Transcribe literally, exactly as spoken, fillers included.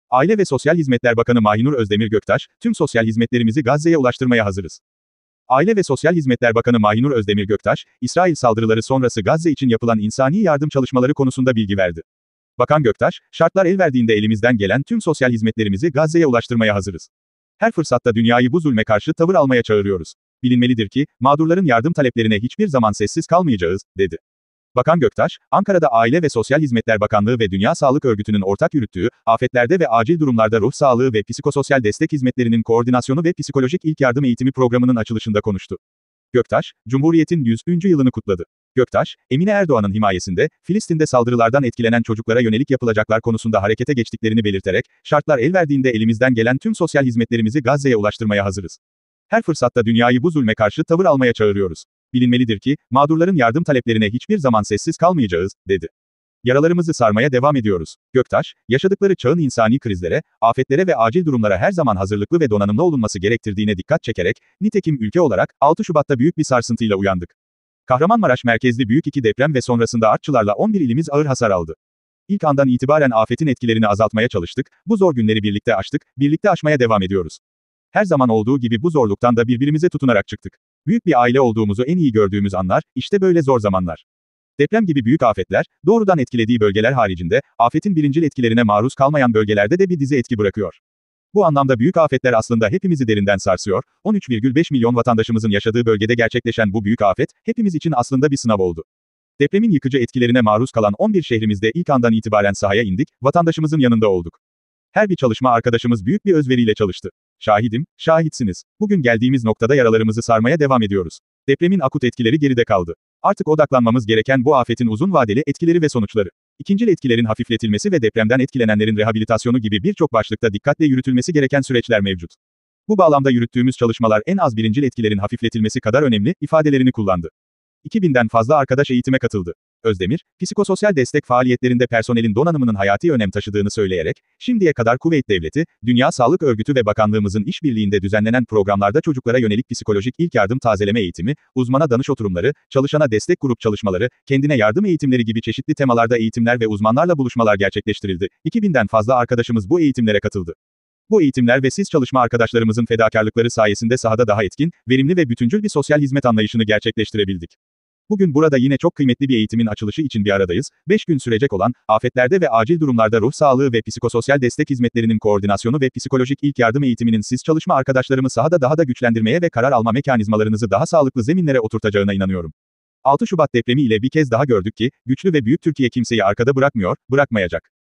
Aile ve Sosyal Hizmetler Bakanı Mahinur Özdemir Göktaş, tüm sosyal hizmetlerimizi Gazze'ye ulaştırmaya hazırız. Aile ve Sosyal Hizmetler Bakanı Mahinur Özdemir Göktaş, İsrail saldırıları sonrası Gazze için yapılan insani yardım çalışmaları konusunda bilgi verdi. Bakan Göktaş, şartlar el verdiğinde elimizden gelen tüm sosyal hizmetlerimizi Gazze'ye ulaştırmaya hazırız. Her fırsatta dünyayı bu zulme karşı tavır almaya çağırıyoruz. Bilinmelidir ki, mağdurların yardım taleplerine hiçbir zaman sessiz kalmayacağız, dedi. Bakan Göktaş, Ankara'da Aile ve Sosyal Hizmetler Bakanlığı ve Dünya Sağlık Örgütü'nün ortak yürüttüğü, afetlerde ve acil durumlarda ruh sağlığı ve psikososyal destek hizmetlerinin koordinasyonu ve psikolojik ilk yardım eğitimi programının açılışında konuştu. Göktaş, Cumhuriyet'in yüzüncü yılını kutladı. Göktaş, Emine Erdoğan'ın himayesinde, Filistin'de saldırılardan etkilenen çocuklara yönelik yapılacaklar konusunda harekete geçtiklerini belirterek, şartlar el verdiğinde elimizden gelen tüm sosyal hizmetlerimizi Gazze'ye ulaştırmaya hazırız. Her fırsatta dünyayı bu zulme karşı tavır almaya çağırıyoruz. Bilinmelidir ki, mağdurların yardım taleplerine hiçbir zaman sessiz kalmayacağız, dedi. Yaralarımızı sarmaya devam ediyoruz. Göktaş, yaşadıkları çağın insani krizlere, afetlere ve acil durumlara her zaman hazırlıklı ve donanımlı olunması gerektirdiğine dikkat çekerek, nitekim ülke olarak, altı Şubat'ta büyük bir sarsıntıyla uyandık. Kahramanmaraş merkezli büyük iki deprem ve sonrasında artçılarla on bir ilimiz ağır hasar aldı. İlk andan itibaren afetin etkilerini azaltmaya çalıştık, bu zor günleri birlikte aştık, birlikte aşmaya devam ediyoruz. Her zaman olduğu gibi bu zorluktan da birbirimize tutunarak çıktık. Büyük bir aile olduğumuzu en iyi gördüğümüz anlar, işte böyle zor zamanlar. Deprem gibi büyük afetler, doğrudan etkilediği bölgeler haricinde, afetin birincil etkilerine maruz kalmayan bölgelerde de bir dizi etki bırakıyor. Bu anlamda büyük afetler aslında hepimizi derinden sarsıyor, on üç virgül beş milyon vatandaşımızın yaşadığı bölgede gerçekleşen bu büyük afet, hepimiz için aslında bir sınav oldu. Depremin yıkıcı etkilerine maruz kalan on bir şehrimizde ilk andan itibaren sahaya indik, vatandaşımızın yanında olduk. Her bir çalışma arkadaşımız büyük bir özveriyle çalıştı. Şahidim, şahitsiniz. Bugün geldiğimiz noktada yaralarımızı sarmaya devam ediyoruz. Depremin akut etkileri geride kaldı. Artık odaklanmamız gereken bu afetin uzun vadeli etkileri ve sonuçları. İkincil etkilerin hafifletilmesi ve depremden etkilenenlerin rehabilitasyonu gibi birçok başlıkta dikkatle yürütülmesi gereken süreçler mevcut. Bu bağlamda yürüttüğümüz çalışmalar en az birincil etkilerin hafifletilmesi kadar önemli, ifadelerini kullandı. iki binden fazla arkadaş eğitime katıldı. Özdemir, psikososyal destek faaliyetlerinde personelin donanımının hayati önem taşıdığını söyleyerek, şimdiye kadar Kuveyt Devleti, Dünya Sağlık Örgütü ve Bakanlığımızın işbirliğinde düzenlenen programlarda çocuklara yönelik psikolojik ilk yardım tazeleme eğitimi, uzmana danış oturumları, çalışana destek grup çalışmaları, kendine yardım eğitimleri gibi çeşitli temalarda eğitimler ve uzmanlarla buluşmalar gerçekleştirildi. iki binden fazla arkadaşımız bu eğitimlere katıldı. Bu eğitimler ve siz çalışma arkadaşlarımızın fedakarlıkları sayesinde sahada daha etkin, verimli ve bütüncül bir sosyal hizmet anlayışını gerçekleştirebildik. Bugün burada yine çok kıymetli bir eğitimin açılışı için bir aradayız. beş gün sürecek olan, afetlerde ve acil durumlarda ruh sağlığı ve psikososyal destek hizmetlerinin koordinasyonu ve psikolojik ilk yardım eğitiminin siz çalışma arkadaşlarımı sahada daha da güçlendirmeye ve karar alma mekanizmalarınızı daha sağlıklı zeminlere oturtacağına inanıyorum. altı Şubat depremi ile bir kez daha gördük ki, güçlü ve büyük Türkiye kimseyi arkada bırakmıyor, bırakmayacak.